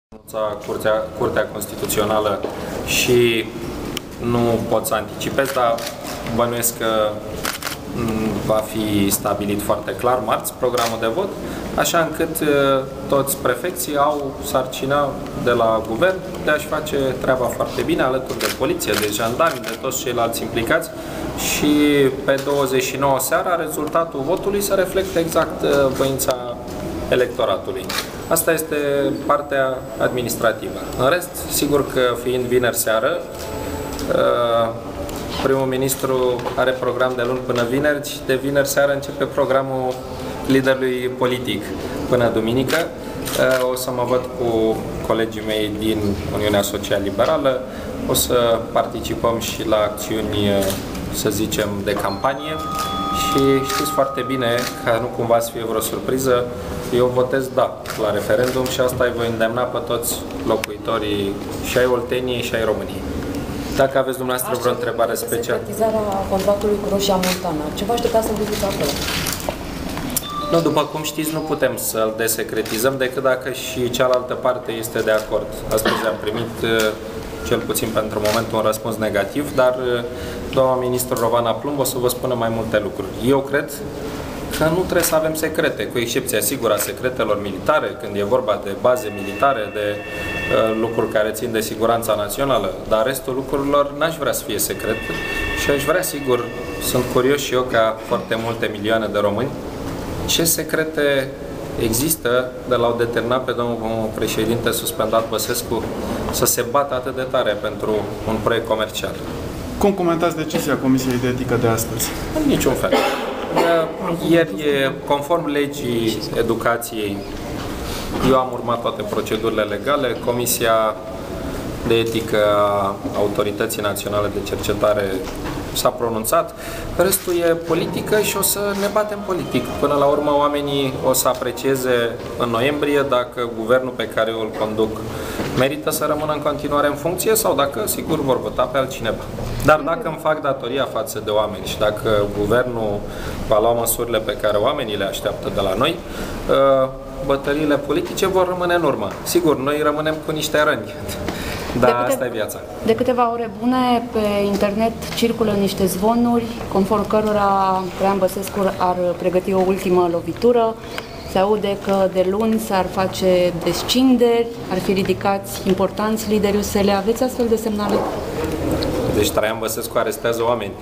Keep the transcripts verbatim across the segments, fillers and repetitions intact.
Curtea, Curtea Constituțională și nu pot să anticipez, dar bănuiesc că va fi stabilit foarte clar marți programul de vot, așa încât toți prefecții au sarcina de la guvern de a-și face treaba foarte bine alături de poliție, de jandarmi, de toți ceilalți implicați și pe douăzeci și nouă seara rezultatul votului să reflecte exact voința electoratului. Asta este partea administrativă. În rest, sigur că fiind vineri seară, primul ministru are program de luni până vineri și de vineri seară începe programul liderului politic până duminică. O să mă văd cu colegii mei din Uniunea Social-Liberală, o să participăm și la acțiuni, să zicem, de campanie și știți foarte bine, ca nu cumva să fie vreo surpriză, eu votez da la referendum și asta îi voi îndemna pe toți locuitorii și ai Olteniei și ai României. Dacă aveți dumneavoastră vreo întrebare specială. Secretizarea contractului cu Roșia Montană. Ce vă așteptați să vedeți acolo? Nu, după cum știți, nu putem să-l desecretizăm decât dacă și cealaltă parte este de acord. Astăzi am primit, cel puțin pentru moment, un răspuns negativ, dar doamna ministru Rovana Plumb o să vă spună mai multe lucruri. Eu cred că nu trebuie să avem secrete, cu excepția, sigur, a secretelor militare, când e vorba de baze militare, de uh, lucruri care țin de siguranța națională, dar restul lucrurilor n-aș vrea să fie secret și aș vrea, sigur, sunt curios și eu, ca foarte multe milioane de români, ce secrete există de l-au determinat pe domnul președinte suspendat Băsescu să se bată atât de tare pentru un proiect comercial. Cum comentați decizia Comisiei de Etică de astăzi? În niciun fel. Ieri, conform legii educației, eu am urmat toate procedurile legale, Comisia de Etică a Autorității Naționale de Cercetare s-a pronunțat, restul e politică și o să ne batem politic. Până la urmă, oamenii o să aprecieze în noiembrie dacă guvernul pe care eu îl conduc merită să rămână în continuare în funcție sau dacă, sigur, vor vota pe altcineva. Dar dacă îmi fac datoria față de oameni și dacă guvernul va lua măsurile pe care oamenii le așteaptă de la noi, bătăliile politice vor rămâne în urmă. Sigur, noi rămânem cu niște răni. Dar câte, asta e viața. De câteva ore bune, pe internet circulă niște zvonuri, conform cărora Traian Băsescu ar pregăti o ultimă lovitură. Se aude că de luni s-ar face descinderi, ar fi ridicați importanți lideri U S L. Aveți astfel de semnale? Deci Traian Băsescu arestează oameni.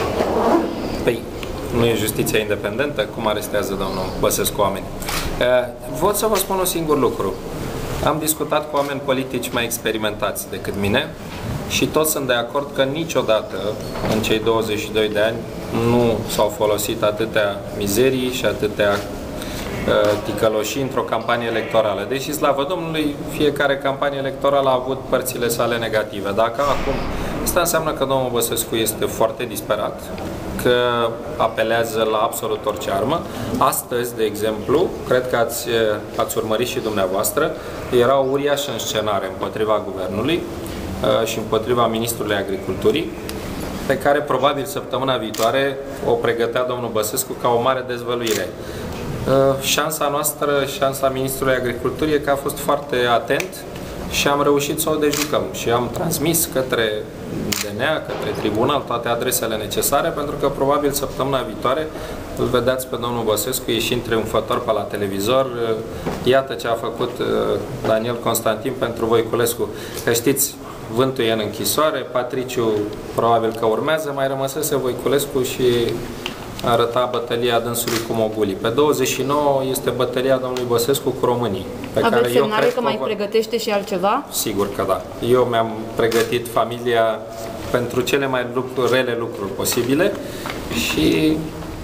Păi, nu e justiția independentă? Cum arestează domnul Băsescu oameni? Vreau să vă spun un singur lucru. Am discutat cu oameni politici mai experimentați decât mine și toți sunt de acord că niciodată în cei douăzeci și doi de ani nu s-au folosit atâtea mizerii și atâtea uh, ticăloșii într-o campanie electorală. Deși, slavă Domnului, fiecare campanie electorală a avut părțile sale negative. Dacă acum, asta înseamnă că domnul Băsescu este foarte disperat, că apelează la absolut orice armă. Astăzi, de exemplu, cred că ați, ați urmărit și dumneavoastră, era o uriașă înscenare împotriva guvernului uh, și împotriva ministrului agriculturii, pe care probabil săptămâna viitoare o pregătea domnul Băsescu ca o mare dezvăluire. Uh, șansa noastră, șansa ministrului agriculturii e că a fost foarte atent și am reușit să o dejucăm și am transmis către D N A, către tribunal, toate adresele necesare, pentru că probabil săptămâna viitoare îl vedeați pe domnul Băsescu ieșind triumfător pe la televizor. Iată ce a făcut Daniel Constantin pentru Voiculescu. Că știți, vântul e în închisoare, Patriciu probabil că urmează, mai rămăsese Voiculescu și arăta bătălia dânsului cu mogulii. Pe douăzeci și nouă este bătălia domnului Băsescu cu românii. Pe Aveți care semnale eu cred că mai vor... pregătește și altceva? Sigur că da. Eu mi-am pregătit familia pentru cele mai lucruri, rele lucruri posibile și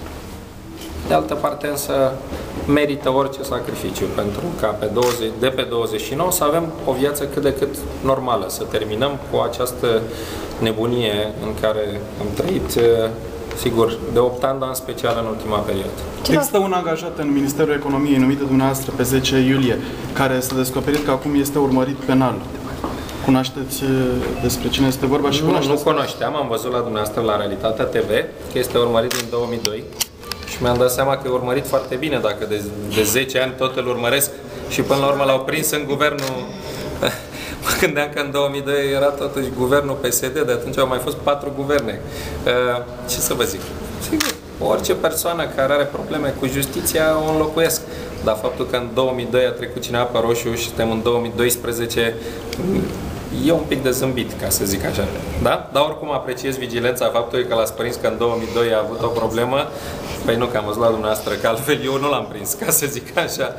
de altă parte însă merită orice sacrificiu pentru ca pe douăzeci, de pe douăzeci și nouă să avem o viață cât de cât normală, să terminăm cu această nebunie în care am trăit, sigur, de opt ani, dar în special în ultima perioadă. Există un angajat în Ministerul Economiei numit de dumneavoastră pe zece iulie, care s-a descoperit că acum este urmărit penal. Cunoașteți despre cine este vorba și nu, cunoașteți? Nu cunoșteam, am văzut la dumneavoastră la Realitatea T V că este urmărit din două mii doi și mi-am dat seama că e urmărit foarte bine, dacă de, de zece ani tot îl urmăresc și până la urmă l-au prins în guvernul Mă gândeam că în două mii doi era totuși guvernul P S D, de atunci au mai fost patru guverne. Ce să vă zic? Sigur, orice persoană care are probleme cu justiția o înlocuiesc. Dar faptul că în două mii doi a trecut cineva pe roșu și suntem în două mii doisprezece, e un pic de zâmbit, ca să zic așa. Da? Dar oricum apreciez vigilența faptului că l-ați prins că în două mii doi a avut o problemă. Păi nu, că am văzut la dumneavoastră, că altfel eu nu l-am prins, ca să zic așa.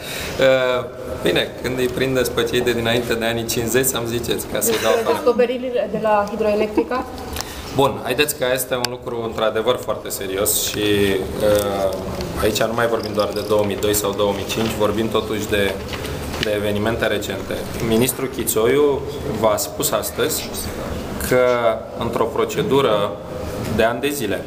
Bine, când îi prindeți pe cei de dinainte de anii cincizeci, să-mi ziceți, ca să-i dau afară. Descoperirile de la Hidroelectrica? Bun, haideți că este un lucru într-adevăr foarte serios și uh, aici nu mai vorbim doar de două mii doi sau două mii cinci, vorbim totuși de, de evenimente recente. Ministrul Chițoiu v-a spus astăzi că într-o procedură de ani de zile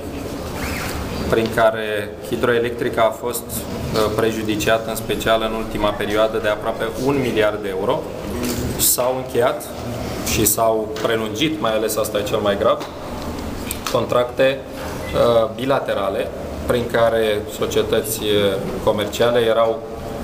prin care Hidroelectrica a fost uh, prejudiciată, în special în ultima perioadă, de aproape un miliard de euro, s-au încheiat și s-au prelungit, mai ales asta e cel mai grav, contracte uh, bilaterale prin care societăți comerciale erau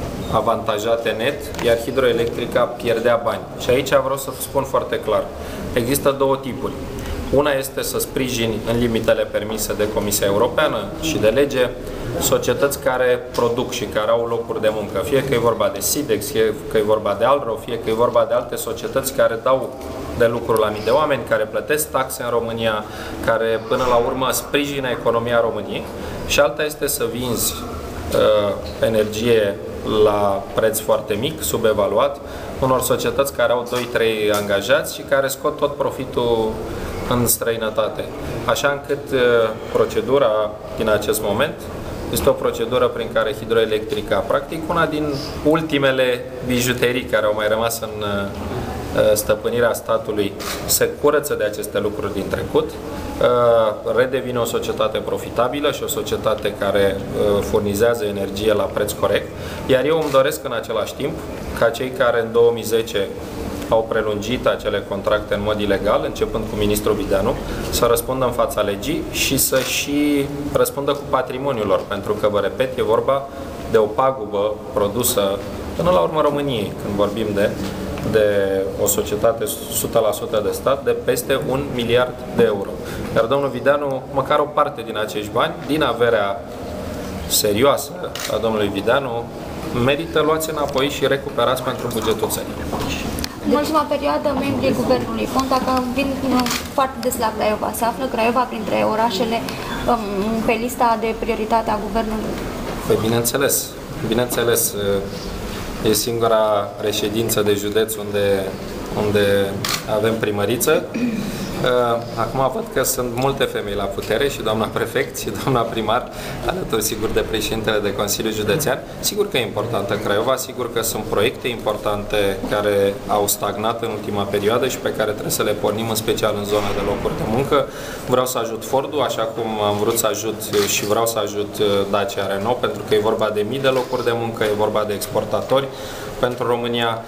avantajate net, iar Hidroelectrica pierdea bani. Și aici vreau să spun foarte clar. Există două tipuri. Una este să sprijini în limitele permise de Comisia Europeană și de lege societăți care produc și care au locuri de muncă. Fie că e vorba de Sidex, fie că e vorba de Alro, fie că e vorba de alte societăți care dau de lucru la mii de oameni, care plătesc taxe în România, care până la urmă sprijină economia României. Și alta este să vinzi uh, energie la preț foarte mic, subevaluat, unor societăți care au doi trei angajați și care scot tot profitul în străinătate. Așa încât uh, procedura din acest moment este o procedură prin care Hidroelectrica, practic una din ultimele bijuterii care au mai rămas în uh, stăpânirea statului, se curăță de aceste lucruri din trecut, uh, redevine o societate profitabilă și o societate care uh, furnizează energie la preț corect. Iar eu îmi doresc în același timp ca cei care în două mii zece au prelungit acele contracte în mod ilegal, începând cu ministrul Videanu, să răspundă în fața legii și să și răspundă cu patrimoniul lor, pentru că, vă repet, e vorba de o pagubă produsă până la urmă României, când vorbim de, de o societate o sută la sută de stat, de peste un miliard de euro. Iar domnul Videanu, măcar o parte din acești bani, din averea serioasă a domnului Videanu, merită luați înapoi și recuperați pentru bugetul țării. În ultima perioadă, membrii Guvernului Ponta vin foarte des la Craiova. Se află Craiova printre orașele um, pe lista de prioritate a Guvernului? Păi bineînțeles, bineînțeles, e singura reședință de județ unde, unde avem primăriță. Acum văd că sunt multe femei la putere, și doamna prefect și doamna primar, alături sigur de președintele de Consiliu Județean. Sigur că e importantă Craiova, sigur că sunt proiecte importante care au stagnat în ultima perioadă și pe care trebuie să le pornim, în special în zona de locuri de muncă. Vreau să ajut Fordul, așa cum am vrut să ajut și vreau să ajut Dacia Renault, pentru că e vorba de mii de locuri de muncă, e vorba de exportatori pentru România.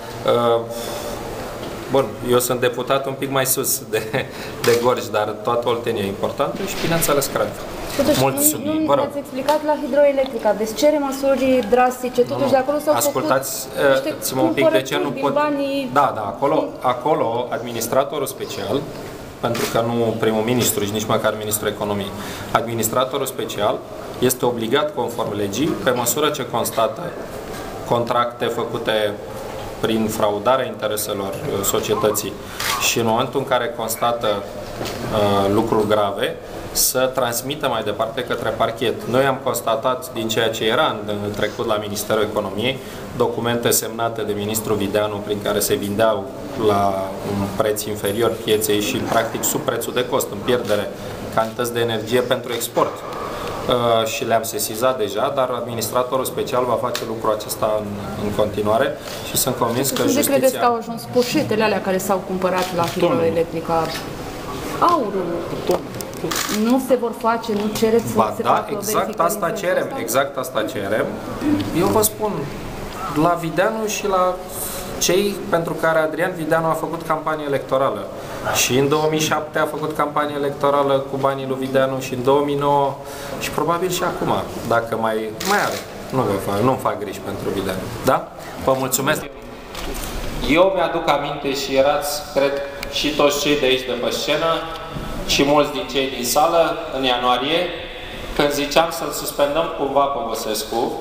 Bun, eu sunt deputat un pic mai sus de, de Gorj, dar toată Oltenia e importantă și, bineînțeles, cred. Totuși, Mulțumim. nu, nu ne-ați explicat la Hidroelectrica. Veți cere măsuri drastice, totuși nu, de acolo s-au făcut niște un pic de ce nu pot... Banii... Da, da, acolo, acolo administratorul special, pentru că nu primul ministru și nici măcar ministrul economiei, administratorul special este obligat, conform legii, pe măsură ce constată contracte făcute prin fraudarea intereselor societății și în momentul în care constată uh, lucruri grave, să transmită mai departe către parchet. Noi am constatat din ceea ce era în trecut la Ministerul Economiei, documente semnate de ministrul Videanu prin care se vindeau la un preț inferior pieței și practic sub prețul de cost, în pierdere, cantități de energie pentru export. Uh, și le-am sesizat deja, dar administratorul special va face lucrul acesta în, în continuare și sunt convins că justiția... credeți că au ajuns poșetele alea care s-au cumpărat la Hidroelectrica? Aurul. Nu se vor face, nu cereți să ba, se da, facă exact asta cerem, asta? exact asta cerem. Eu vă spun, la Videanu și la cei pentru care Adrian Videanu a făcut campanie electorală. Și în două mii șapte a făcut campanie electorală cu banii lui Videanu și în două mii nouă și probabil și acum, dacă mai, mai are. Nu vă fac, nu-mi fac griji pentru Videanu. Da? Vă mulțumesc! Eu mi-aduc aminte și erați, cred, și toți cei de aici de pe scenă și mulți din cei din sală în ianuarie, când ziceam să-l suspendăm cumva pe Băsescu,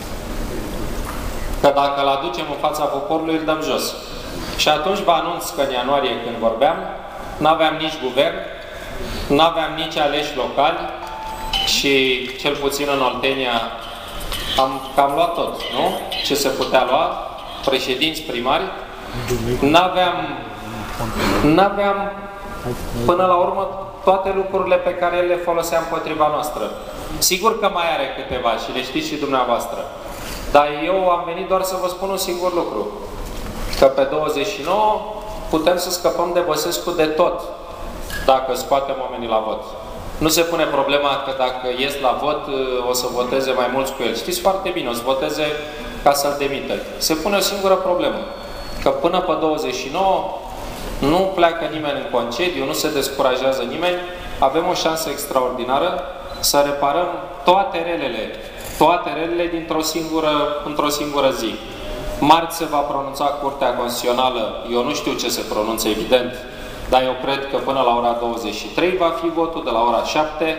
că dacă îl aducem în fața poporului, îl dăm jos. Și atunci vă anunț că în ianuarie, când vorbeam, n-aveam nici guvern, n-aveam nici aleși locali și, cel puțin în Oltenia, am cam luat tot, nu? Ce se putea lua, președinți primari, n-aveam, n-aveam până la urmă toate lucrurile pe care le foloseam împotriva noastră. Sigur că mai are câteva și le știți și dumneavoastră. Dar eu am venit doar să vă spun un singur lucru. Că pe douăzeci și nouă putem să scăpăm de Băsescu de tot dacă scoatem oamenii la vot. Nu se pune problema că dacă ies la vot o să voteze mai mulți cu el. Știți foarte bine, o să voteze ca să-l demită. Se pune o singură problemă. Că până pe douăzeci și nouă nu pleacă nimeni în concediu, nu se descurajează nimeni. Avem o șansă extraordinară să reparăm toate relele, toate relele dintr-o singură, într-o singură zi. Marți se va pronunța Curtea Constituțională, eu nu știu ce se pronunță, evident, dar eu cred că până la ora douăzeci și trei va fi votul, de la ora șapte.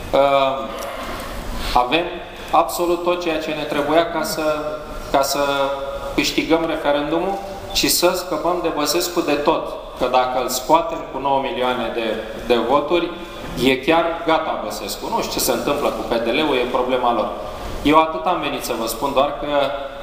Avem absolut tot ceea ce ne trebuia ca să, ca să câștigăm referendumul și să scăpăm de Băsescu de tot. Că dacă îl scoatem cu nouă milioane de, de voturi, e chiar gata Băsescu. Nu știu ce se întâmplă cu P D L-ul, e problema lor. Eu atât am venit să vă spun, doar că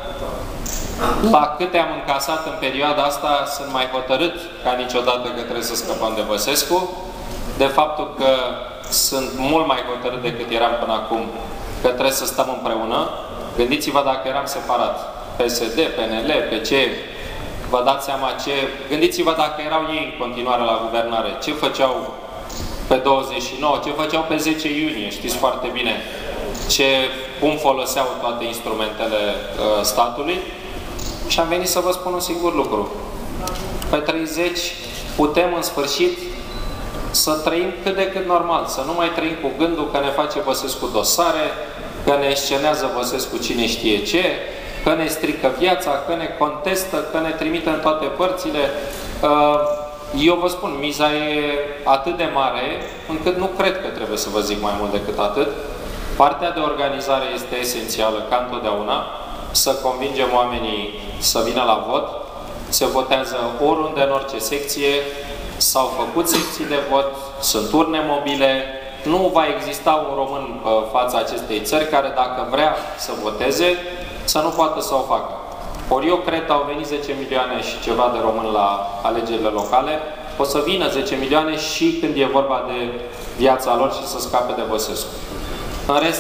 la câte am încasat în perioada asta, sunt mai hotărât ca niciodată că trebuie să scăpăm de Băsescu, de faptul că sunt mult mai hotărât decât eram până acum, că trebuie să stăm împreună. Gândiți-vă dacă eram separat, P S D, P N L, P C, vă dați seama ce... Gândiți-vă dacă erau ei în continuare la guvernare, ce făceau pe douăzeci și nouă, ce făceau pe zece iunie, știți foarte bine ce, cum foloseau toate instrumentele uh, statului. Și am venit să vă spun un singur lucru. Pe treizeci putem în sfârșit să trăim cât de cât normal, să nu mai trăim cu gândul că ne face Băsescu dosare, că ne scenează Băsescu cine știe ce, că ne strică viața, că ne contestă, că ne trimite în toate părțile. Eu vă spun, miza e atât de mare, încât nu cred că trebuie să vă zic mai mult decât atât. Partea de organizare este esențială, ca întotdeauna, să convingem oamenii să vină la vot. Se votează oriunde, în orice secție, s-au făcut secții de vot, sunt urne mobile, nu va exista un român pe fața acestei țări care, dacă vrea să voteze, să nu poată să o facă. Ori eu cred că au venit zece milioane și ceva de români la alegerile locale, o să vină zece milioane și când e vorba de viața lor și să scape de Băsescu. În rest,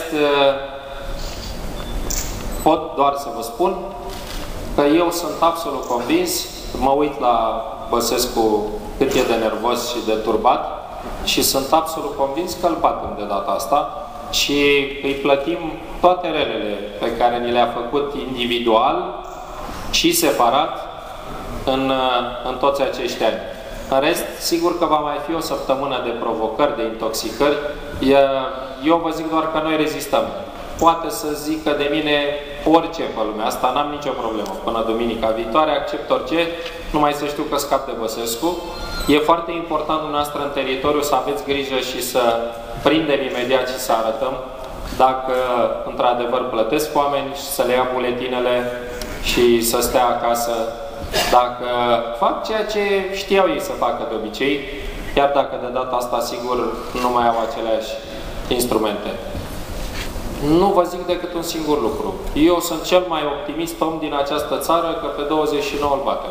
pot doar să vă spun că eu sunt absolut convins, mă uit la Băsescu cât e de nervos și de turbat și sunt absolut convins că îl batem de data asta și îi plătim toate relele pe care ni le-a făcut individual și separat în, în toți acești ani. În rest, sigur că va mai fi o săptămână de provocări, de intoxicări. Eu vă zic doar că noi rezistăm. Poate să zică de mine orice pe lumea asta, n-am nicio problemă. Până duminica viitoare accept orice, numai să știu că scap de Băsescu. E foarte important dumneavoastră în teritoriu să aveți grijă și să prindem imediat și să arătăm dacă într-adevăr plătesc oameni și să le ia buletinele și să stea acasă, dacă fac ceea ce știau ei să facă de obicei, chiar dacă de data asta sigur nu mai au aceleași instrumente. Nu vă zic decât un singur lucru. Eu sunt cel mai optimist om din această țară că pe douăzeci și nouă îl batem.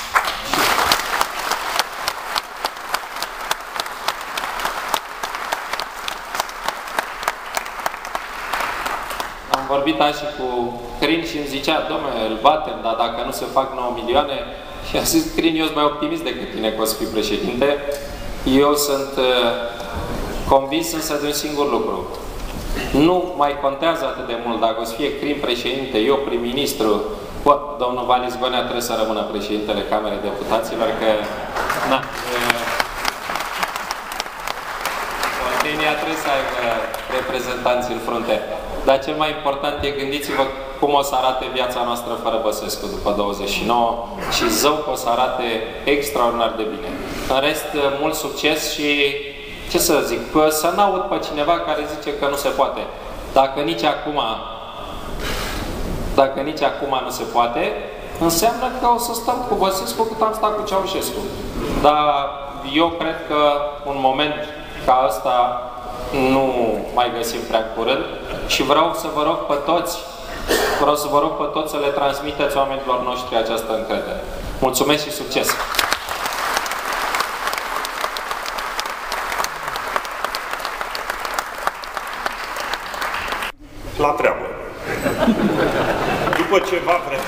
Am vorbit azi și cu Crin și îmi zicea, dom'le, îl batem, dar dacă nu se fac nouă milioane, și a zis, Crin, eu sunt mai optimist decât tine că o să fii președinte. Eu sunt uh, convins însă de un singur lucru. Nu mai contează atât de mult dacă o să fie Crin președinte, eu prim-ministru, domnul Valis Gonea trebuie să rămână președintele Camerei Deputaților, că na, Oltenia trebuie să aibă reprezentanți în frunte. Dar cel mai important e, gândiți-vă cum o să arate viața noastră fără Băsescu după douăzeci și nouă și zău că o să arate extraordinar de bine. În rest, mult succes și, ce să zic, să n-aud pe cineva care zice că nu se poate. Dacă nici acum, dacă nici acum nu se poate, înseamnă că o să stăm cu Băsescu cât am stat cu Ceaușescu. Dar eu cred că un moment ca ăsta nu mai găsim prea curând și vreau să vă rog pe toți, vreau să vă rog pe toți să le transmiteți oamenilor noștri această încredere. Mulțumesc și succes! La treabă. După ceva vreme...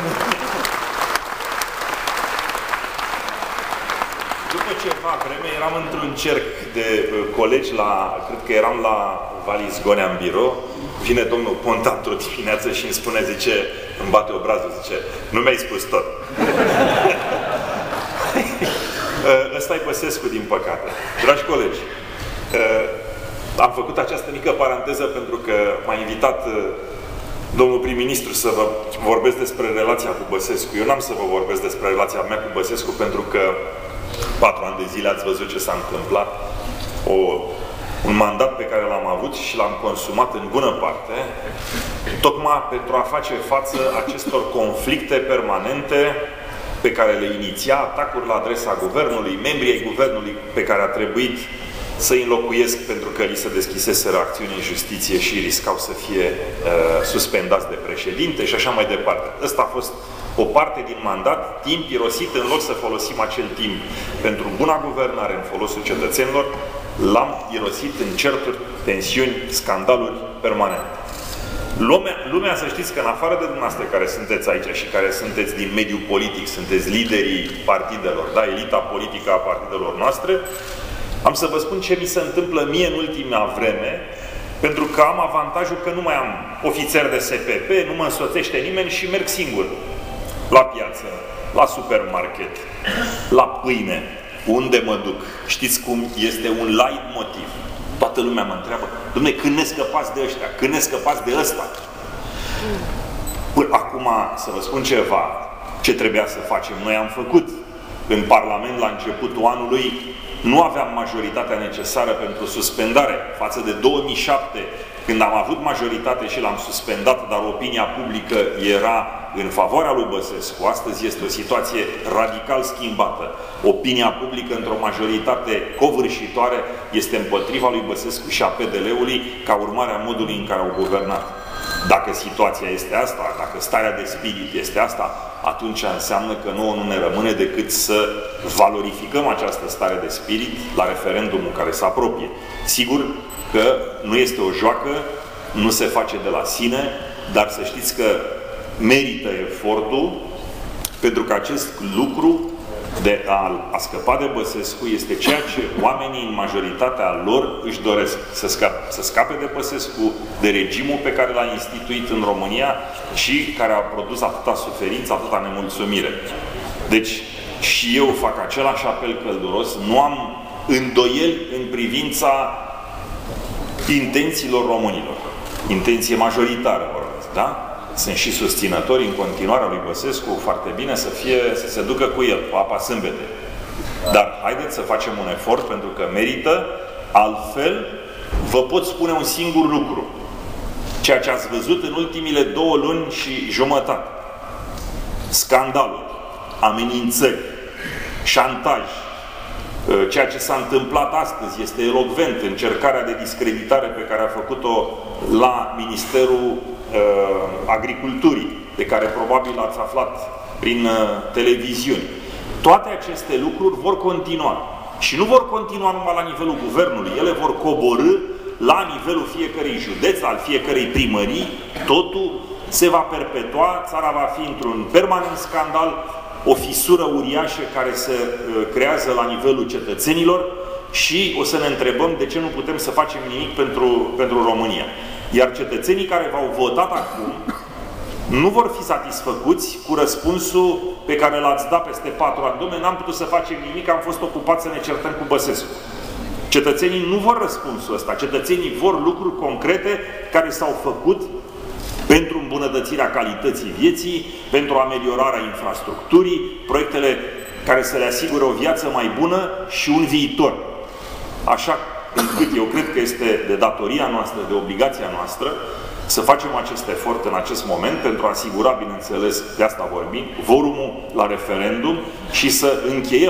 După ceva vreme eram într-un cerc de colegi la... Cred că eram la Valis Gonea în birou. Vine domnul Ponta într-o dimineață și îmi spune, zice, îmi bate obrazul, zice, nu mi-ai spus tot. Ăsta e Băsescu, din păcate. Dragi colegi, am făcut această mică paranteză pentru că m-a invitat domnul prim-ministru să vă vorbesc despre relația cu Băsescu. Eu n-am să vă vorbesc despre relația mea cu Băsescu pentru că patru ani de zile ați văzut ce s-a întâmplat. O, un mandat pe care l-am avut și l-am consumat în bună parte, tocmai pentru a face față acestor conflicte permanente pe care le iniția, atacuri la adresa guvernului, membrii ai guvernului pe care a trebuit să-i înlocuiesc pentru că li se deschiseseră acțiuni în justiție și riscau să fie uh, suspendați de președinte și așa mai departe. Ăsta a fost o parte din mandat, timp irosit, în loc să folosim acel timp pentru buna guvernare în folosul cetățenilor, l-am irosit în certuri, tensiuni, scandaluri permanente. Lumea, lumea, să știți că în afară de dumneavoastră care sunteți aici și care sunteți din mediul politic, sunteți liderii partidelor, da, elita politică a partidelor noastre, am să vă spun ce mi se întâmplă mie în ultima vreme, pentru că am avantajul că nu mai am ofițer de S P P, nu mă însoțește nimeni și merg singur la piață, la supermarket, la pâine, unde mă duc. Știți cum este un light motiv? Toată lumea mă întreabă, Dom'le, când ne scăpați de ăștia? Când ne scăpați de ăsta? Până acum, să vă spun ceva, ce trebuia să facem. Noi am făcut în Parlament la începutul anului, nu aveam majoritatea necesară pentru suspendare față de două mii șapte, când am avut majoritate și l-am suspendat, dar opinia publică era în favoarea lui Băsescu. Astăzi este o situație radical schimbată. Opinia publică, într-o majoritate covârșitoare, este împotriva lui Băsescu și a P D L-ului ca urmare a modului în care au guvernat. Dacă situația este asta, dacă starea de spirit este asta, atunci înseamnă că nouă nu ne rămâne decât să valorificăm această stare de spirit la referendumul care se apropie. Sigur că nu este o joacă, nu se face de la sine, dar să știți că merită efortul, pentru că acest lucru de a, a scăpa de Băsescu este ceea ce oamenii în majoritatea lor își doresc. Să scape, să scape de Băsescu, de regimul pe care l-a instituit în România și care a produs atâta suferință, atâta nemulțumire. Deci și eu fac același apel călduros, nu am îndoieli în privința intențiilor românilor. Intenție majoritară, vorbesc, da? Sunt și susținători în continuarea lui Băsescu, foarte bine să fie, să se ducă cu el, cu apa sâmbete. Dar haideți să facem un efort pentru că merită, altfel vă pot spune un singur lucru. Ceea ce ați văzut în ultimile două luni și jumătate. Scandaluri, amenințări, șantaj, ceea ce s-a întâmplat astăzi este elocvent, încercarea de discreditare pe care a făcut-o la Ministerul uh, Agriculturii, de care probabil ați aflat prin uh, televiziuni. Toate aceste lucruri vor continua. Și nu vor continua numai la nivelul guvernului, ele vor coborî la nivelul fiecărui județ, al fiecărei primării, totul se va perpetua, țara va fi într-un permanent scandal, o fisură uriașă care se uh, creează la nivelul cetățenilor și o să ne întrebăm de ce nu putem să facem nimic pentru, pentru România. Iar cetățenii care v-au votat acum nu vor fi satisfăcuți cu răspunsul pe care l-ați dat peste patru ani. Dom'le, n-am putut să facem nimic, am fost ocupați să ne certăm cu Băsescu. Cetățenii nu vor răspunsul ăsta. Cetățenii vor lucruri concrete care s-au făcut îmbunătățirea calității vieții, pentru ameliorarea infrastructurii, proiectele care să le asigure o viață mai bună și un viitor. Așa încât eu cred că este de datoria noastră, de obligația noastră, să facem acest efort în acest moment pentru a asigura, bineînțeles, de asta vorbim, vorumul la referendum și să încheiem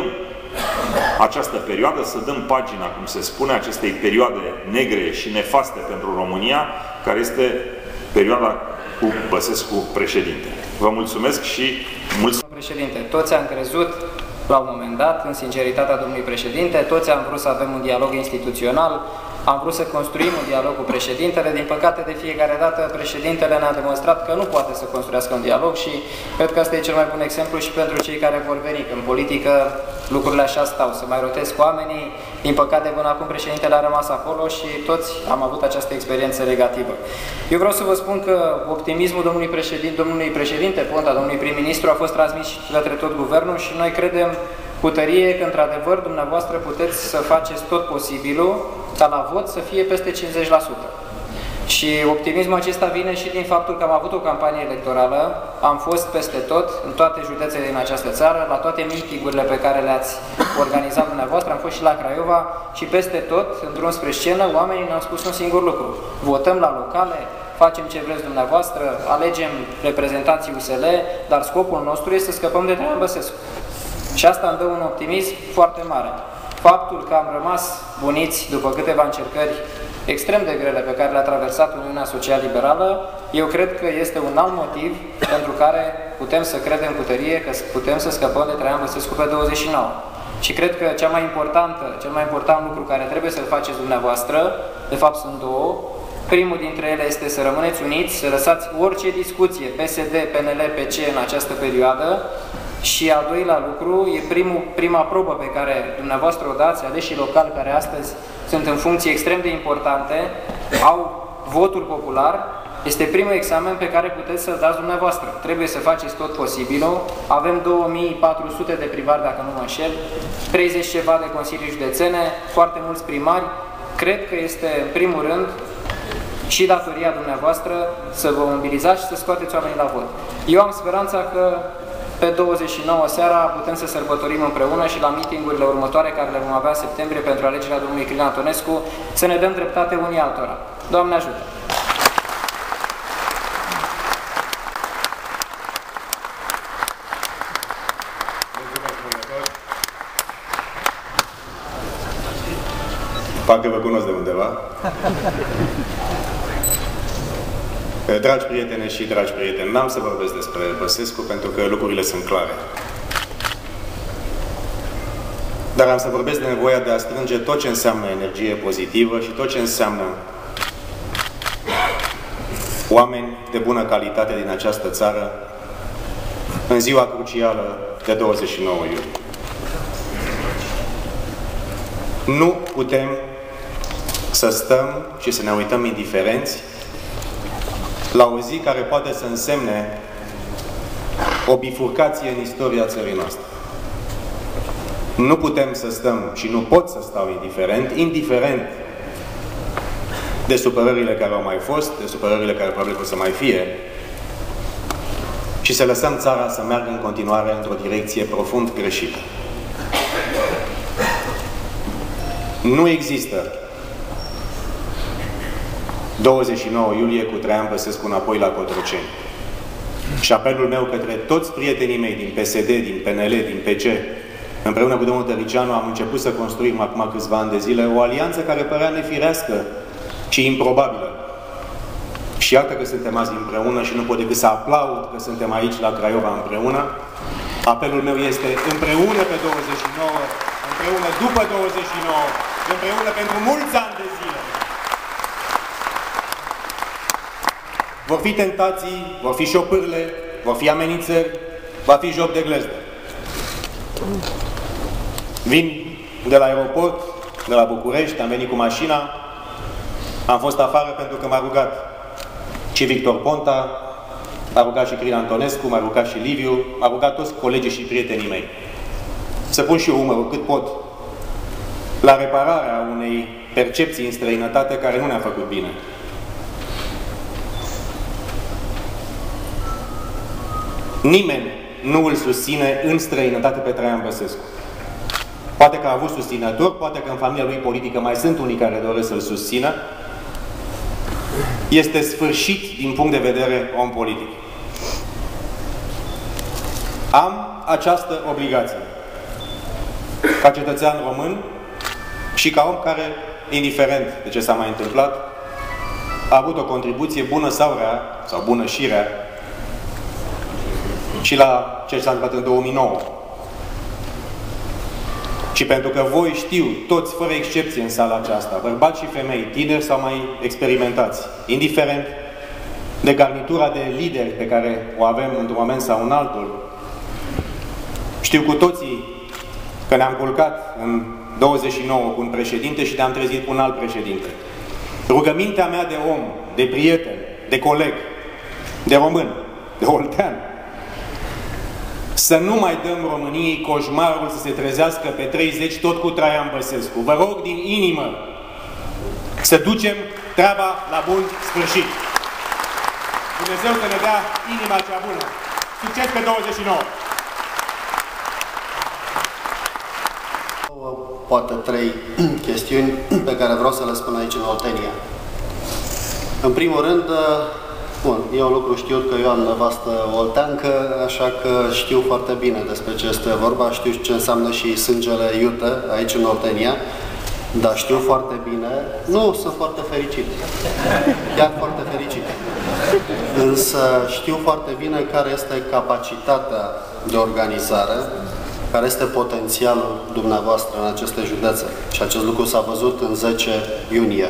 această perioadă, să dăm pagina, cum se spune, acestei perioade negre și nefaste pentru România, care este perioada cu Băsescu președinte. Vă mulțumesc și mulțumesc. Președinte, toți am crezut la un moment dat în sinceritatea domnului președinte, toți am vrut să avem un dialog instituțional, am vrut să construim un dialog cu președintele. Din păcate, de fiecare dată, președintele ne-a demonstrat că nu poate să construiască un dialog și cred că asta e cel mai bun exemplu și pentru cei care vor veni. Că în politică lucrurile așa stau, să mai rotezi cu oamenii. Din păcate, până acum președintele a rămas acolo și toți am avut această experiență negativă. Eu vreau să vă spun că optimismul domnului președinte, domnului președinte Ponta, domnului prim-ministru a fost transmis către tot guvernul și noi credem cu tărie că, într-adevăr, dumneavoastră puteți să faceți tot posibilul ca la vot să fie peste cincizeci la sută. Și optimismul acesta vine și din faptul că am avut o campanie electorală, am fost peste tot, în toate județele din această țară, la toate meeting-urile pe care le-ați organizat dumneavoastră, am fost și la Craiova și peste tot, în drum spre scenă, oamenii ne-au spus un singur lucru. Votăm la locale, facem ce vreți dumneavoastră, alegem reprezentanții U S L, dar scopul nostru este să scăpăm de Traian Băsescu. Și asta îmi dă un optimism foarte mare. Faptul că am rămas buniți după câteva încercări extrem de grele pe care le-a traversat Uniunea Social-Liberală, eu cred că este un alt motiv pentru care putem să credem cu tărie că putem să scăpăm de Traian Băsescu pe douăzeci și nouă. Și cred că cea mai importantă, cel mai important lucru care trebuie să-l faceți dumneavoastră, de fapt sunt două. Primul dintre ele este să rămâneți uniți, să lăsați orice discuție P S D, P N L, P C în această perioadă. Și al doilea lucru, e primul, prima probă pe care dumneavoastră o dați, aleșii locali care astăzi sunt în funcții extrem de importante, au votul popular, este primul examen pe care puteți să-l dați dumneavoastră. Trebuie să faceți tot posibilul, avem două mii patru sute de primari, dacă nu mă înșel, treizeci ceva de consilii județene, foarte mulți primari. Cred că este, în primul rând, și datoria dumneavoastră să vă mobilizați și să scoateți oamenii la vot. Eu am speranța că pe douăzeci și nouă seara putem să sărbătorim împreună și la meetingurile următoare care le vom avea în septembrie pentru alegerea domnului Crin Antonescu să ne dăm dreptate unii altora. Doamne ajută! Parcă vă cunosc de undeva. Dragi prietene și dragi prieteni, n-am să vorbesc despre Băsescu pentru că lucrurile sunt clare. Dar am să vorbesc de nevoia de a strânge tot ce înseamnă energie pozitivă și tot ce înseamnă oameni de bună calitate din această țară în ziua crucială de douăzeci și nouă iulie. Nu putem să stăm și să ne uităm indiferenți la o zi care poate să însemne o bifurcație în istoria țării noastre. Nu putem să stăm și nu pot să stau indiferent, indiferent de supărările care au mai fost, de supărările care probabil o să mai fie, și să lăsăm țara să meargă în continuare într-o direcție profund greșită. Nu există douăzeci și nouă iulie cu Traian Băsescu înapoi la Cotroceni. Și apelul meu către toți prietenii mei din P S D, din P N L, din P C, împreună cu domnul Tăricianu am început să construim acum câțiva ani de zile o alianță care părea nefirească și improbabilă. Și iată că suntem azi împreună și nu pot decât să aplaud că suntem aici la Craiova împreună. Apelul meu este împreună pe douăzeci și nouă, împreună după douăzeci și nouă, împreună pentru mulți ani de zile. Vor fi tentații, vor fi șopârle, vor fi amenințări, va fi joc de glezdă. Vin de la aeroport, de la București, am venit cu mașina, am fost afară pentru că m-a rugat și Victor Ponta, m-a rugat și Crin Antonescu, m-a rugat și Liviu, m-a rugat toți colegii și prietenii mei. Să pun și eu umărul cât pot la repararea unei percepții în străinătate care nu ne-a făcut bine. Nimeni nu îl susține în străinătate pe Traian Băsescu. Poate că a avut susținători, poate că în familia lui politică mai sunt unii care doresc să-l susțină. Este sfârșit din punct de vedere om politic. Am această obligație ca cetățean român și ca om care, indiferent de ce s-a mai întâmplat, a avut o contribuție bună sau rea, sau bună și rea, și la ce s-a întâmplat în două mii nouă. Și pentru că voi știu, toți, fără excepție în sala aceasta, bărbați și femei, tineri sau mai experimentați, indiferent de garnitura de lideri pe care o avem într-un moment sau în altul, știu cu toții că ne-am culcat în douăzeci și nouă cu un președinte și ne-am trezit cu un alt președinte. Rugămintea mea de om, de prieten, de coleg, de român, de oltean, să nu mai dăm României coșmarul să se trezească pe treizeci tot cu Traian Băsescu. Vă rog din inimă să ducem treaba la bun sfârșit. Dumnezeu să ne dea inima cea bună. Succes pe douăzeci și nouă! Poate trei chestiuni pe care vreau să le spun aici în Oltenia. În primul rând, bun, e un lucru știut că eu am nevastă olteancă, așa că știu foarte bine despre ce este vorba, știu ce înseamnă și sângele iute aici în Oltenia, dar știu foarte bine, nu, sunt foarte fericit, chiar foarte fericit, însă știu foarte bine care este capacitatea de organizare, care este potențialul dumneavoastră în aceste județe. Și acest lucru s-a văzut în zece iunie.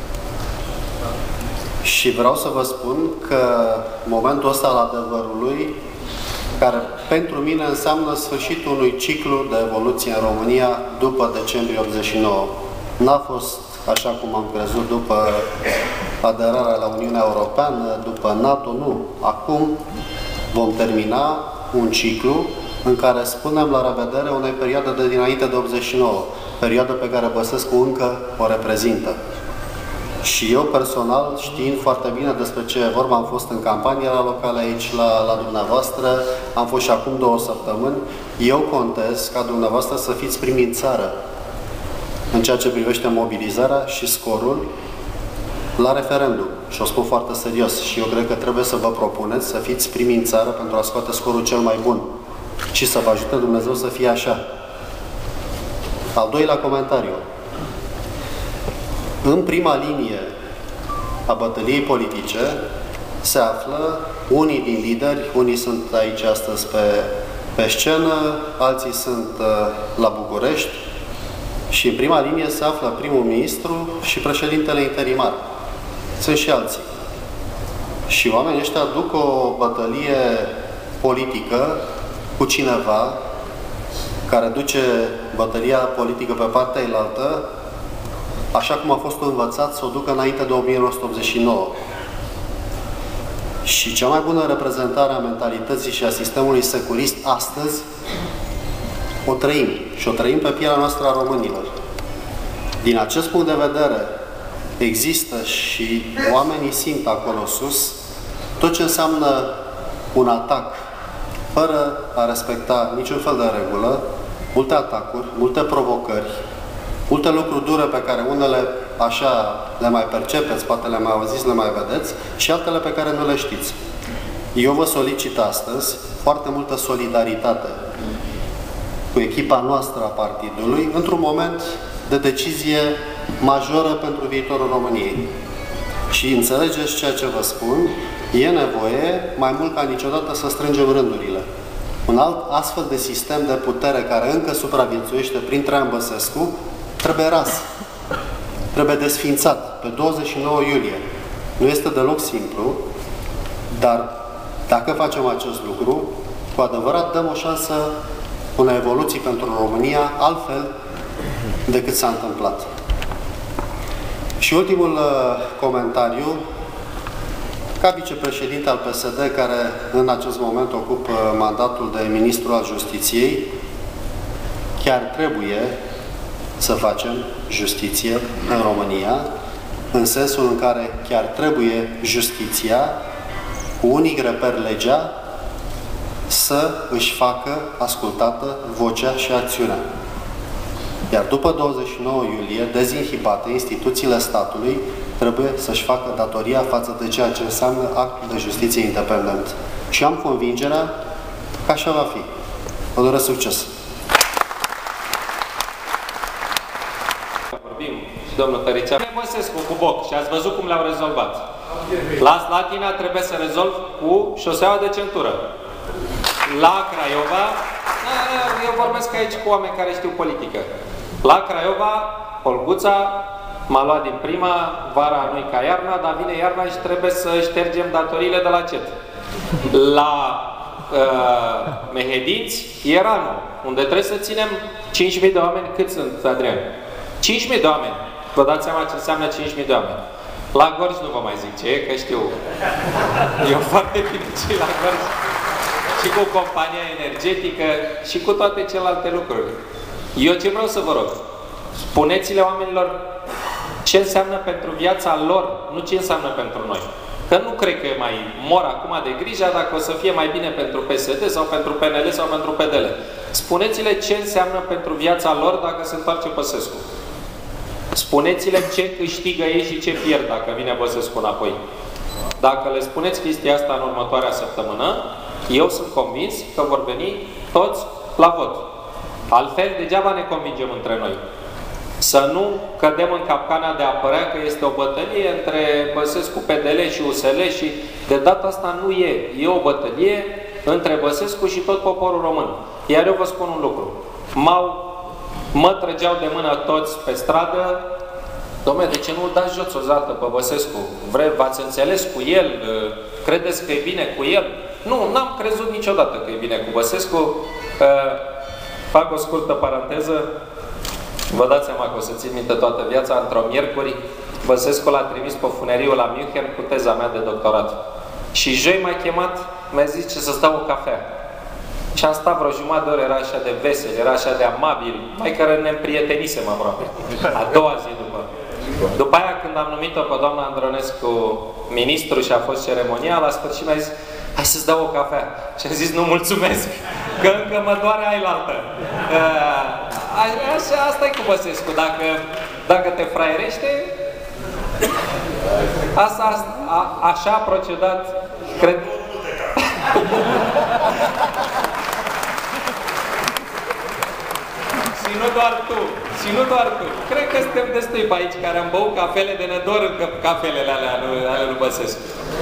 Și vreau să vă spun că momentul ăsta al adevărului, care pentru mine înseamnă sfârșitul unui ciclu de evoluție în România după decembrie optzeci și nouă. N-a fost așa cum am crezut după aderarea la Uniunea Europeană, după NATO, nu. Acum vom termina un ciclu în care spunem la revedere unei perioade de dinainte de optzeci și nouă, perioadă pe care Băsescu încă o reprezintă. Și eu personal, știind foarte bine despre ce e vorba, am fost în campania la locale aici, la, la dumneavoastră, am fost și acum două săptămâni, eu contez ca dumneavoastră să fiți primii în țară în ceea ce privește mobilizarea și scorul la referendum. Și o spun foarte serios. Și eu cred că trebuie să vă propuneți să fiți primii în țară pentru a scoate scorul cel mai bun. Și să vă ajute Dumnezeu să fie așa. Al doilea comentariu. În prima linie a bătăliei politice se află unii din lideri, unii sunt aici astăzi pe, pe scenă, alții sunt uh, la București și în prima linie se află primul ministru și președintele interimar. Sunt și alții. Și oamenii ăștia duc o bătălie politică cu cineva care duce bătălia politică pe partea elaltă, așa cum a fost învățat să o ducă înainte de o mie nouă sute optzeci și nouă. Și cea mai bună reprezentare a mentalității și a sistemului securist astăzi o trăim. Și o trăim pe pielea noastră a românilor. Din acest punct de vedere, există și oamenii simt acolo sus tot ce înseamnă un atac fără a respecta niciun fel de regulă, multe atacuri, multe provocări, multe lucruri dure pe care unele așa le mai percepeți, poate le mai auziți, le mai vedeți, și altele pe care nu le știți. Eu vă solicit astăzi foarte multă solidaritate cu echipa noastră a partidului într-un moment de decizie majoră pentru viitorul României. Și înțelegeți ceea ce vă spun, e nevoie mai mult ca niciodată să strângem rândurile. Un alt astfel de sistem de putere care încă supraviețuiește prin Traian Băsescu trebuie ras, trebuie desființat pe douăzeci și nouă iulie. Nu este deloc simplu, dar dacă facem acest lucru, cu adevărat dăm o șansă unei evoluții pentru România altfel decât s-a întâmplat. Și ultimul uh, comentariu, ca vicepreședinte al P S D, care în acest moment ocupă mandatul de ministru al Justiției, chiar trebuie să facem justiție în România, în sensul în care chiar trebuie justiția, cu unic reper legea, să își facă ascultată vocea și acțiunea. Iar după douăzeci și nouă iulie, dezinhibate, instituțiile statului trebuie să-și facă datoria față de ceea ce înseamnă actul de justiție independent. Și am convingerea că așa va fi. Vă doresc succes! Vorbim și domnul Tăricea. Băsescu cu boc și ați văzut cum le-au rezolvat. La Slatina trebuie să rezolv cu șoseaua de centură. La Craiova, eu vorbesc aici cu oameni care știu politică. La Craiova, Olguța m-a luat din prima, vara nu-i ca iarna, dar vine iarna și trebuie să ștergem datoriile de la C E T. La uh, Mehedinți e ranul, unde trebuie să ținem cinci mii de oameni. Cât sunt, Adrian? cinci mii de oameni. Vă dați seama ce înseamnă cinci mii de oameni. La Gorj nu vă mai zic ce e, că știu. Eu foarte bine ce la Gorj. Și cu compania energetică și cu toate celelalte lucruri. Eu ce vreau să vă rog? Spuneți-le oamenilor ce înseamnă pentru viața lor, nu ce înseamnă pentru noi. Că nu cred că mai mor acum de grijă dacă o să fie mai bine pentru P S D sau pentru P N L sau pentru P D L. Spuneți-le ce înseamnă pentru viața lor dacă se întoarce Băsescu. Spuneți-le ce câștigă ei și ce pierd dacă vine Băsescu înapoi. Dacă le spuneți chestia asta în următoarea săptămână, eu sunt convins că vor veni toți la vot. Altfel, degeaba ne convingem între noi. Să nu cădem în capcana de a părea că este o bătălie între Băsescu, P D L și U S L și de data asta nu e. E o bătălie între Băsescu și tot poporul român. Iar eu vă spun un lucru. M-au, mă trăgeau de mână toți pe stradă. Dom'le, de ce nu-l dați jos o dată pe Băsescu? V-ați înțeles cu el? Credeți că e bine cu el? Nu, n-am crezut niciodată că e bine cu Băsescu. Fac o scurtă paranteză. Vă dați seama că o să țin minte toată viața. Într-o miercuri, Băsescu l-a trimis pe funeriu la München cu teza mea de doctorat. Și joi m-a chemat, mi-a zis ce să stau o cafea. Și am stat vreo jumătate de oră, era așa de vesel, era așa de amabil, mai care ne împrietenisem aproape. A doua zi după. După aia, când am numit-o pe doamna Andronescu ministru și a fost ceremonia, la sfârșit mi-a zis: hai să-ți dau o cafea. Și am zis: nu, mulțumesc, că încă mă doare ailaltă. Așa, asta e cu Băsescu. Dacă, dacă te fraierește, asta, a, așa a procedat, cred. Și nu doar tu, și nu doar tu. Cred că suntem destui pe aici care am băut cafele de ne dor încă cafelele alea ale lui Băsescu.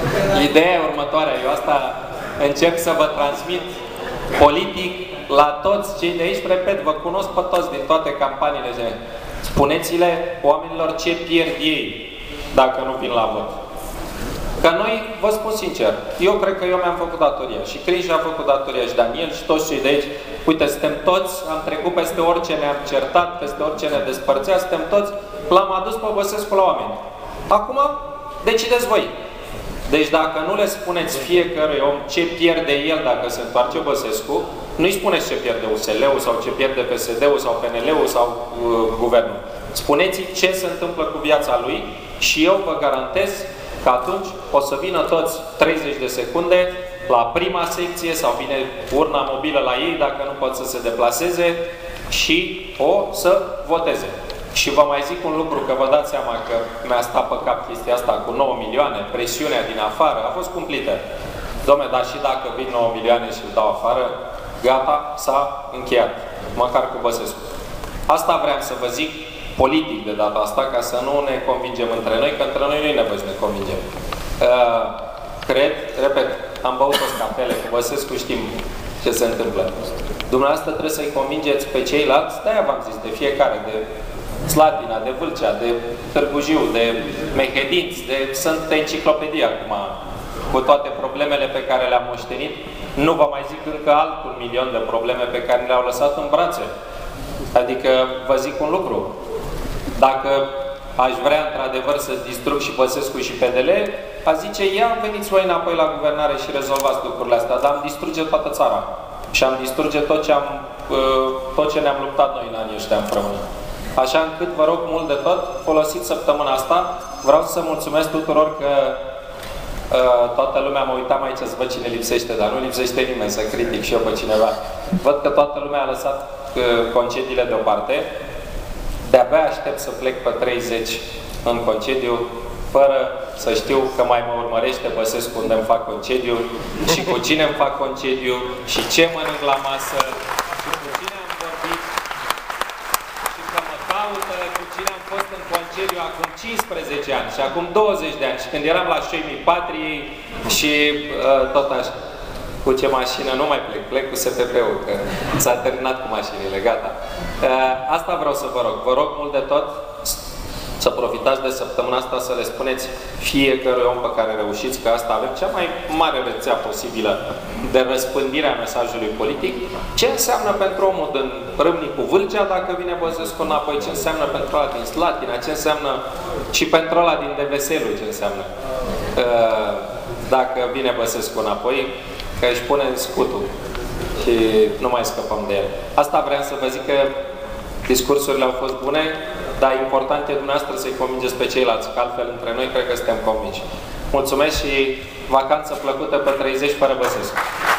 Ideea e următoarea. Eu asta încerc să vă transmit politic la toți cei de aici. Repet, vă cunosc pe toți din toate campaniile. Spuneți-le oamenilor ce pierd ei dacă nu vin la vot. Că noi, vă spun sincer, eu cred că eu mi-am făcut datoria și Crin și-a făcut datoria și Daniel și toți cei de aici. Uite, suntem toți, am trecut peste orice ne-am certat, peste orice ne despărțea, suntem toți, l-am adus pe Băsescu la oameni. Acum, decideți voi. Deci dacă nu le spuneți fiecărui om ce pierde el dacă se întoarce Băsescu, nu-i spuneți ce pierde U S L-ul sau ce pierde P S D-ul sau P N L-ul sau uh, guvernul. Spuneți-i ce se întâmplă cu viața lui și eu vă garantez că atunci o să vină toți treizeci de secunde la prima secție sau vine urna mobilă la ei dacă nu pot să se deplaseze și o să voteze. Și vă mai zic un lucru, că vă dați seama că mi-a stat pe cap chestia asta cu nouă milioane, presiunea din afară a fost cumplită. Dom'le, dar și dacă vin nouă milioane și îl dau afară, gata, s-a încheiat. Măcar cu Băsescu. Asta vreau să vă zic politic de data asta, ca să nu ne convingem între noi, că între noi nu e nevoie să ne convingem. Uh, cred, repet, am băut o cafele cu Băsescu, știm ce se întâmplă. Dumneavoastră trebuie să-i convingeți pe ceilalți, de-aia v-am zis, de fiecare, de Slatina, de Vâlcea, de Târgu Jiu, de Mehedinți, de sunt enciclopedie acum, cu toate problemele pe care le-am moștenit. Nu vă mai zic încă altul milion de probleme pe care le-au lăsat în brațe. Adică vă zic un lucru. Dacă aș vrea într-adevăr să distrug și Băsescu și P D L, a zice: ia, veniți voi înapoi la guvernare și rezolvați lucrurile astea, dar am distruge toată țara. Și am distruge tot ce, am, tot ce ne-am luptat noi în anii ăștia împreună. Așa încât vă rog mult de tot, folosiți săptămâna asta. Vreau să mulțumesc tuturor că Toată lumea mă uitam aici să văd cine lipsește, dar nu lipsește nimeni, să critic și eu pe cineva. Văd că toată lumea a lăsat concediile deoparte. De-abia aștept să plec pe treizeci în concediu, fără să știu că mai mă urmărește Băsescu unde îmi fac concediu și cu cine îmi fac concediu și ce mănânc la masă și cu cine am vorbit și că mă caută cu cine am fost în concediu acum cincisprezece ani și acum douăzeci de ani și când eram la Șoimii Patriei și uh, tot așa. Cu ce mașină nu mai plec, plec cu S P P-ul, că s-a terminat cu mașinile, gata. Asta vreau să vă rog. Vă rog mult de tot să profitați de săptămâna asta să le spuneți fiecărui om pe care reușiți că asta avem cea mai mare rețea posibilă de răspândire a mesajului politic. Ce înseamnă pentru omul din Râmnicu Vâlcea dacă vine Băsescu înapoi, ce înseamnă pentru ăla din Slatina, ce înseamnă și pentru ăla din Deveselu, ce înseamnă dacă vine Băsescu înapoi, că își pune în scutul și nu mai scăpăm de el. Asta vreau să vă zic că discursurile au fost bune, dar important e dumneavoastră să-i convingeți pe ceilalți, că altfel între noi cred că suntem convinși. Mulțumesc și vacanță plăcută pe treizeci fără Băsescu.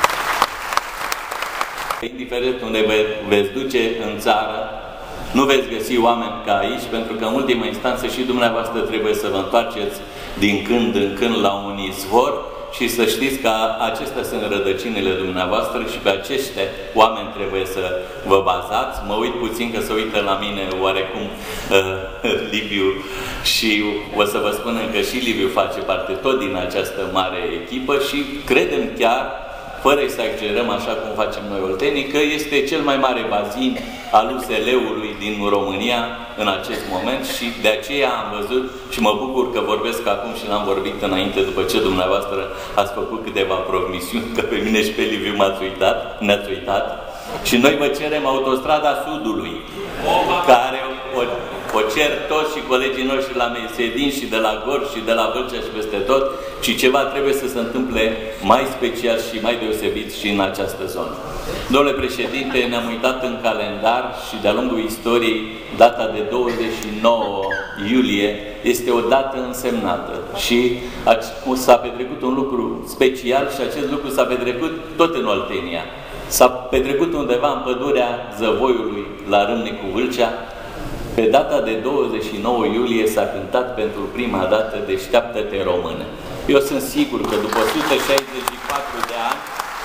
Indiferent unde vă veți duce în țară, nu veți găsi oameni ca aici, pentru că în ultima instanță și dumneavoastră trebuie să vă întoarceți din când în când la un izvor și să știți că acestea sunt rădăcinile dumneavoastră și pe aceștia oameni trebuie să vă bazați. Mă uit puțin că se uită la mine oarecum uh, Liviu și o să vă spun că și Liviu face parte tot din această mare echipă și credem chiar, fără să exagerăm așa cum facem noi oltenii, că este cel mai mare bazin al U S L-ului din România în acest moment și de aceea am văzut și mă bucur că vorbesc acum și l-am vorbit înainte după ce dumneavoastră ați făcut câteva promisiuni, că pe mine și pe Liviu m-ați uitat, ne-ați uitat și noi vă cerem autostrada Sudului, care o, o cer toți și colegii noștri la Mesedin și de la Gorj și de la Vâlcea și peste tot și ceva trebuie să se întâmple mai special și mai deosebit și în această zonă. Domnule președinte, ne-am uitat în calendar și de-a lungul istoriei, data de douăzeci și nouă iulie este o dată însemnată și s-a petrecut un lucru special și acest lucru s-a petrecut tot în Oltenia. S-a petrecut undeva în pădurea Zăvoiului la Râmnicu Vâlcea. Pe data de douăzeci și nouă iulie s-a cântat pentru prima dată Deșteaptă-te române. Eu sunt sigur că după o sută șaizeci și patru de ani,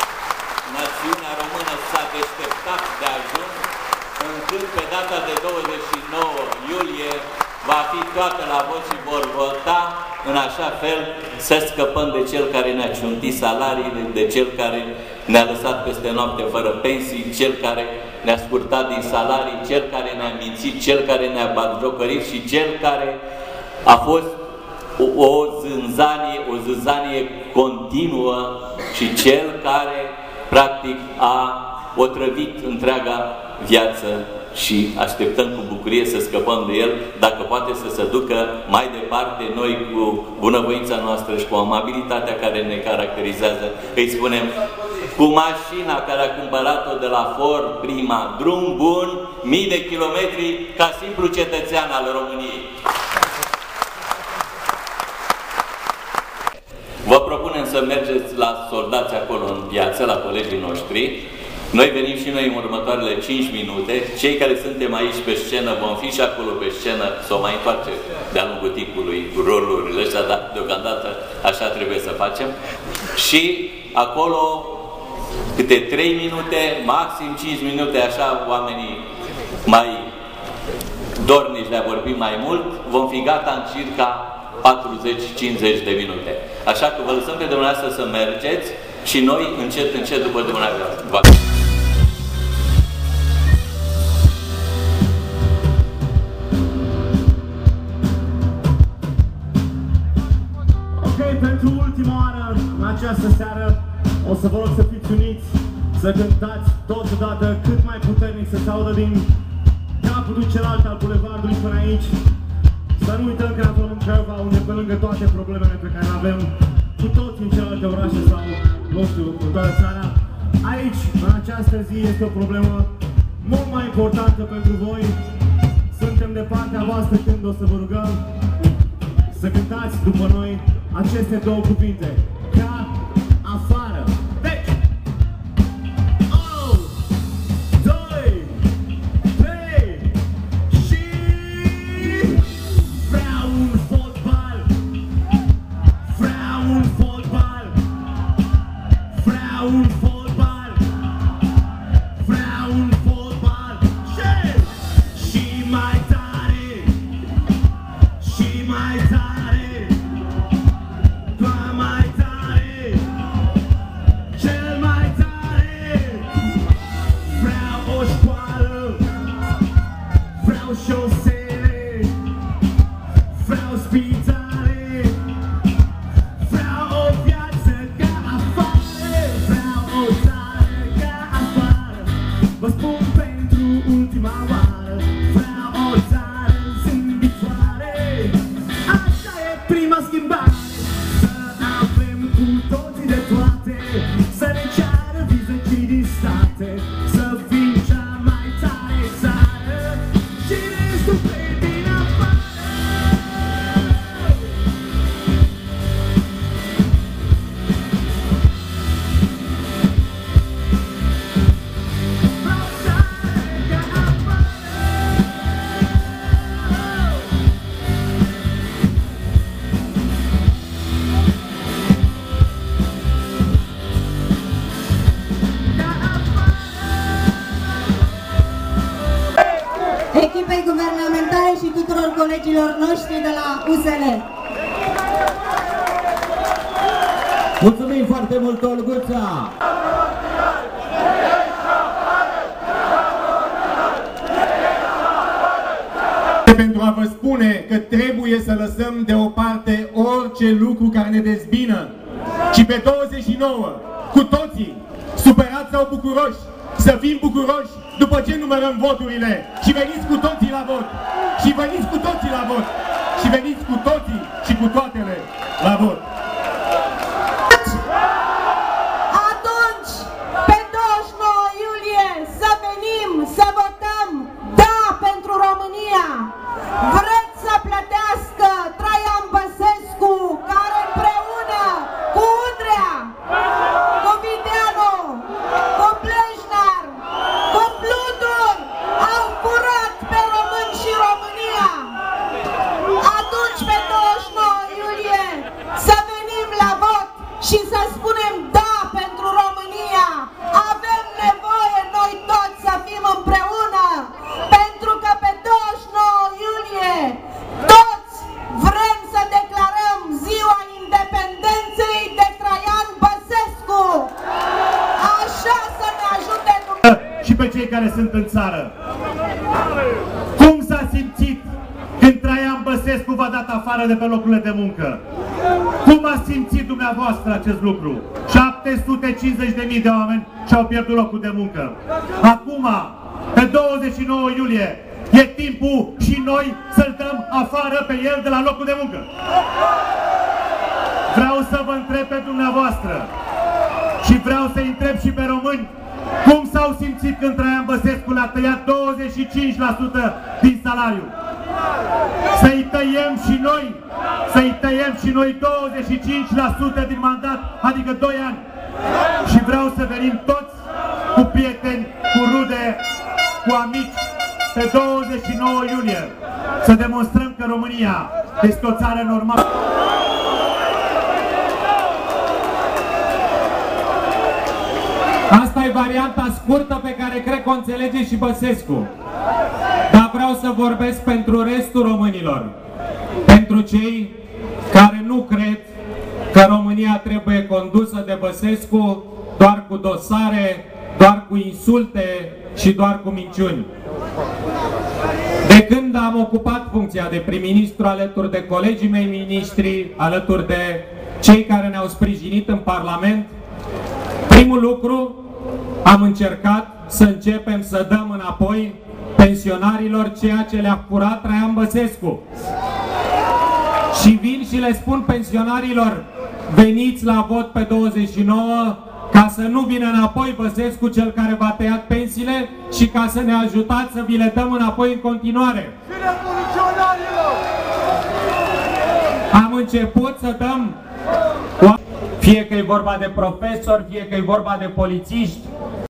națiunea română s-a deșteptat de ajuns, încât pe data de douăzeci și nouă iulie va fi toată la vot și vor vota în așa fel să scăpăm de cel care ne-a ciuntit salariile, de cel care ne-a lăsat peste noapte fără pensii, cel care ne-a scurtat din salarii, cel care ne-a mințit, cel care ne-a batjocărit și cel care a fost o, o zânzanie, o zânzanie continuă și cel care practic a otrăvit întreaga viață și așteptăm cu bucurie să scăpăm de el, dacă poate să se ducă mai departe, noi cu bunăvoința noastră și cu amabilitatea care ne caracterizează, îi spunem cu mașina care a cumpărat-o de la Ford, prima, drum bun, mii de kilometri, ca simplu cetățean al României. Vă propunem să mergeți la soldați acolo în viață, la colegii noștri. Noi venim și noi în următoarele cinci minute. Cei care suntem aici pe scenă vom fi și acolo pe scenă, să o mai întoarce de-a lungul timpului rolurile ăștia, dar deocamdată așa trebuie să facem. Și acolo câte trei minute, maxim cinci minute, așa oamenii mai dornici de a vorbi mai mult, vom fi gata în circa patruzeci cincizeci de minute. Așa că vă lăsăm pe dumneavoastră să mergeți și noi încet, încet după dumneavoastră. Ok, pentru ultima oară în această seară o să vă rog să fiți uniți, să cântați totodată cât mai puternic, să se audă din capătul celălalt al bulevardului până aici. Să nu uităm că ne aflăm în Craiova, unde pe lângă toate problemele pe care le avem cu toți în celelalte orașe sau, nu știu, în toată țara, aici, în această zi, este o problemă mult mai importantă pentru voi. Suntem de partea voastră când o să vă rugăm să cântați după noi aceste două cuvinte. Ca afară. Deci, oh, doi, trei și vreau un fotbal. Vreau un fotbal. Vreau un fotbal. Vreau un fotbal. Și, și mai tare. Și mai tare. Doar mai tare. Cel mai tare. Vreau o școală. Vreau șosele. Vreau spitale. Vreau o viață ca afară. Vreau o țară ca afară. Vă spun pentru ultima oară. Vreau o țară zâmbitoare. Așa e prima schimbare. Să avem cu toții de toate. Să ne ceară vize și din state. Să fim cea mai tare țară. Și restul plec din afară. Echipei guvernamentale și tuturor colegilor noștri de la U S L. Mulțumim foarte mult, Olguța! Pentru a vă spune că trebuie să lăsăm deoparte orice lucru care ne dezbină. Și pe douăzeci și nouă, cu toții, supărați sau bucuroși, să fim bucuroși după ce numărăm voturile. Și veniți cu toții la vot. Și veniți cu toții la vot. Și veniți cu toții și cu toatele la vot. Atunci, pe douăzeci și nouă iulie, să venim să votăm da pentru România. Vreți să plătească Traian Băsescu, care împreună cu Udrea, cu Videanu, cu Plejnar, cu Pludur, au furat pe români și România. Atunci, pe douăzeci și nouă iulie, să venim la vot și să spunem da pentru România. Avem nevoie noi toți să fim împreună, pentru că pe douăzeci și nouă iulie toți vrem să declarăm ziua independenței de Traian Băsescu. Așa să ne ajute Dumnezeu. Și pe cei care sunt în țară. Cum s-a simțit când Traian Băsescu v-a dat afară de pe locurile de muncă? Cum a simțit dumneavoastră acest lucru? șapte sute cincizeci de mii de oameni și-au pierdut locul de muncă. Acum, pe douăzeci și nouă iulie, e timpul și noi să-l dăm afară pe el de la locul de muncă. Vreau să vă întreb pe dumneavoastră și vreau să-i întreb și pe români cum s-au simțit când Traian Băsescu le-a tăiat douăzeci și cinci la sută din salariu. Să-i tăiem și noi, să-i tăiem și noi douăzeci și cinci la sută din mandat, adică doi ani. Și vreau să venim toți cu prieteni, cu rude, cu amici, pe douăzeci și nouă iulie, să demonstrăm că România este o țară normală. Asta e varianta scurtă pe care cred că o înțelege și Băsescu. Dar vreau să vorbesc pentru restul românilor. Pentru cei care nu cred că România trebuie condusă de Băsescu doar cu dosare, doar cu insulte și doar cu minciuni. De când am ocupat funcția de prim-ministru alături de colegii mei miniștri, alături de cei care ne-au sprijinit în Parlament, primul lucru, am încercat să începem să dăm înapoi pensionarilor ceea ce le-a furat Traian Băsescu. Și vin și le spun pensionarilor, veniți la vot pe douăzeci și nouă ca să nu vină înapoi Băsescu, cel care v-a tăiat pensiile, și ca să ne ajutați să vi le dăm înapoi în continuare. Am început să dăm Fie că e vorba de profesori, fie că e vorba de polițiști,